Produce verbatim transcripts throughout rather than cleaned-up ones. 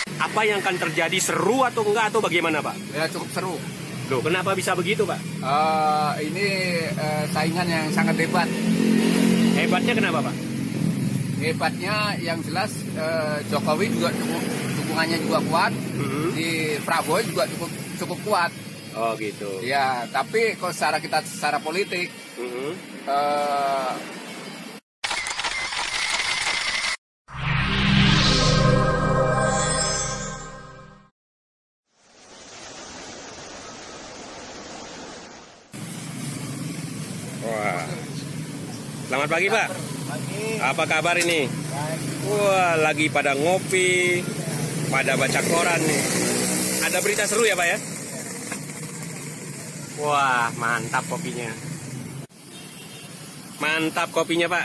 Apa yang akan terjadi, seru atau enggak atau bagaimana Pak? Ya cukup seru. Loh, kenapa bisa begitu Pak? Uh, ini uh, saingan yang sangat hebat. Hebatnya kenapa Pak? Hebatnya yang jelas uh, Jokowi juga cukup, dukungannya juga kuat. Mm-hmm. Di Prabowo juga cukup cukup kuat. Oh gitu. Ya, tapi kalau secara kita secara politik. Mm-hmm. uh, Wah. Selamat pagi Pak. Pagi. Apa kabar ini? Baik. Wah, lagi pada ngopi, pada baca koran nih. Ada berita seru ya Pak ya? Wah, mantap kopinya. Mantap kopinya Pak.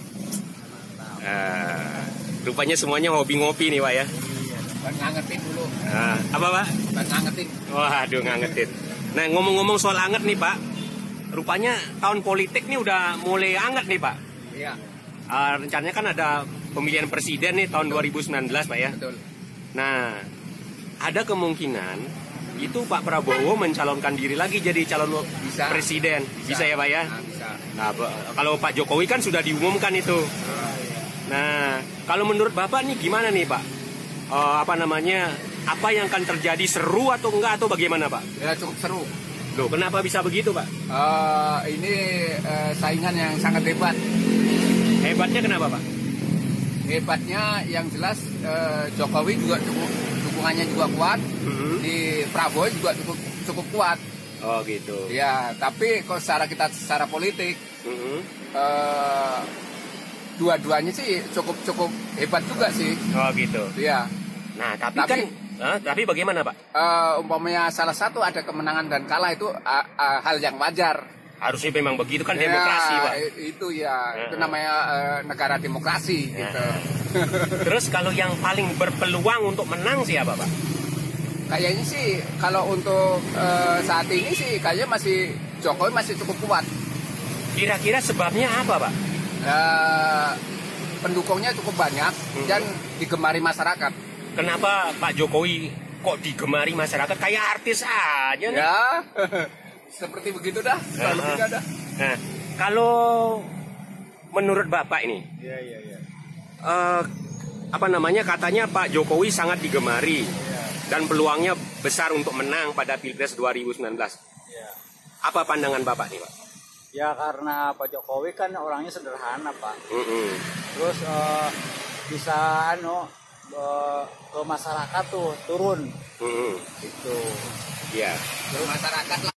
Mantap. Uh, rupanya semuanya hobi ngopi nih Pak ya? Iya, buat ngangetin dulu. Uh, apa Pak? Buat ngangetin. Waduh, ngangetin. Nah, ngomong-ngomong soal anget nih Pak, rupanya tahun politik nih udah mulai anget nih Pak. Iya. Uh, rencananya kan ada pemilihan presiden nih tahun Betul. dua ribu sembilan belas Pak ya. Betul. Nah, ada kemungkinan itu Pak Prabowo mencalonkan diri lagi jadi calon bisa. presiden. Bisa. bisa ya Pak ya? Nah, bisa. Nah, kalau Pak Jokowi kan sudah diumumkan itu. Oh, iya. Nah, kalau menurut Bapak nih gimana nih Pak? Uh, apa namanya? Apa yang akan terjadi, seru atau enggak atau bagaimana Pak? Ya cukup seru. Loh, kenapa bisa begitu Pak? Uh, ini uh, saingan yang sangat hebat. Hebatnya kenapa Pak? Hebatnya yang jelas uh, Jokowi juga cukup, dukungannya juga kuat. Mm-hmm. Di Prabowo juga cukup cukup kuat. Oh gitu. Ya, tapi kalau secara kita secara politik, mm-hmm. uh, dua-duanya sih cukup cukup hebat juga sih. Oh gitu. Ya. Nah, tapi, tapi kan, eh, tapi bagaimana Pak? Uh, umpamanya salah satu ada kemenangan dan kalah itu uh, uh, hal yang wajar. Harusnya memang begitu kan ya, demokrasi Pak. Itu ya, uh-huh. itu namanya uh, negara demokrasi. Uh-huh. Gitu. Terus kalau yang paling berpeluang untuk menang siapa Pak? Kayaknya sih kalau untuk uh, saat ini sih kayaknya masih Jokowi masih cukup kuat. Kira-kira sebabnya apa Pak? Uh, pendukungnya cukup banyak hmm. dan digemari masyarakat. Kenapa Pak Jokowi kok digemari masyarakat kayak artis aja nih? Ya, seperti begitu dah. Selalu uh, uh, dah. Nah, kalau menurut Bapak ini, ya, ya, ya. Uh, apa namanya katanya Pak Jokowi sangat digemari ya. Dan peluangnya besar untuk menang pada Pilpres dua ribu sembilan belas. Ya. Apa pandangan Bapak nih Pak? Ya karena Pak Jokowi kan orangnya sederhana Pak. Mm-hmm. Terus uh, bisa ano uh, ke masyarakat tuh turun. Mm-hmm. Itu. Iya. Ke masyarakat lah.